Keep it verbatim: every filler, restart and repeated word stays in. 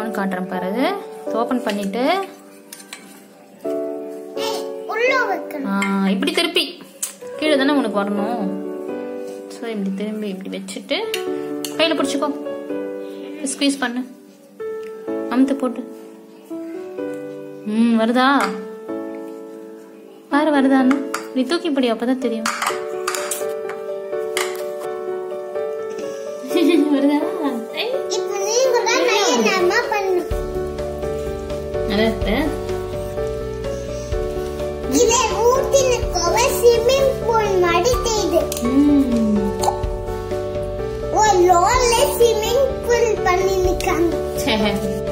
வருதான்னு காட்டுறேன் பாரு. ஓபன் பண்ணிட்டு இப்படி திருப்பி கீழே தானே உனக்கு வரணும். ஸோ இப்படி திரும்பி இப்படி வச்சுட்டு கையில பிடிச்சிக்கோ. ஸ்குவீஸ் பண்ணு, அமுத்து போட்டு. ம் வருதா பாரு, வருதான்னு நீ தூக்கி பிடி, அப்பதான் தெரியும். வருதா? ஸ்விம்மிங் பூல் மாதிரி தெரியுது. ஒரு ரோல்ல ஸ்விம்மிங் பூல் பண்ணி நிக்காங்க.